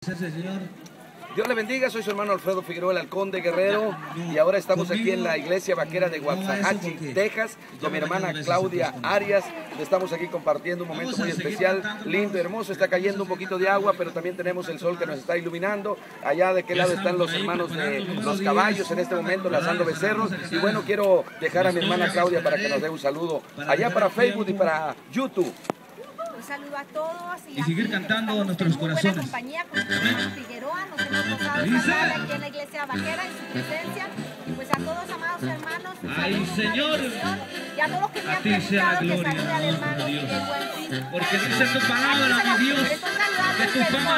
Señor. Dios le bendiga, soy su hermano Alfredo Figueroa, el Conde Guerrero, y ahora estamos aquí en la iglesia vaquera de Waxahachie, Texas, con mi hermana Claudia Arias. Estamos aquí compartiendo un momento muy especial, lindo, hermoso. Está cayendo un poquito de agua, pero también tenemos el sol que nos está iluminando. Allá de qué lado están los hermanos de los caballos en este momento, lazando becerros. Y bueno, quiero dejar a mi hermana Claudia para que nos dé un saludo allá para Facebook y para YouTube. Un saludo a todos y seguir cantando en nuestros corazones. Buena compañía con el hermano Figueroa, nos hemos gozado de saludar aquí en la iglesia vaquera en su presencia. Y pues a todos, amados hermanos, un saludo, Señor, y a todos que me han sea preguntado que gloria, salude al hermano Dios. El Buen Fin. Porque dice tu palabra, mi Dios, que tu fama